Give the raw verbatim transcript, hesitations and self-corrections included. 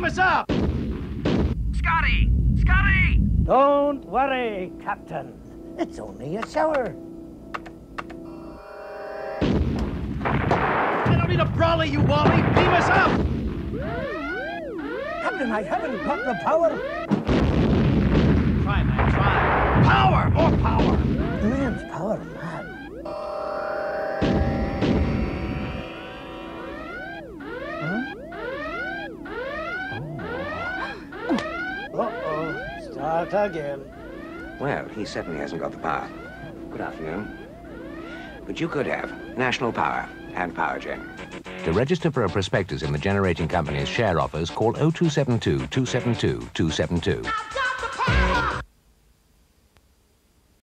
us up! Scotty! Scotty! Don't worry, Captain. It's only a shower. I don't need a brolly, you wally! Beam us up! Captain, I haven't got the power. Try, man, try. Power! More power! Immense power, man. Uh-oh. Start again. Well, he certainly hasn't got the power. Good afternoon. But you could have national power and power gen. To register for a prospectus in the generating company's share offers, call oh two seven two, two seven two, two seven two.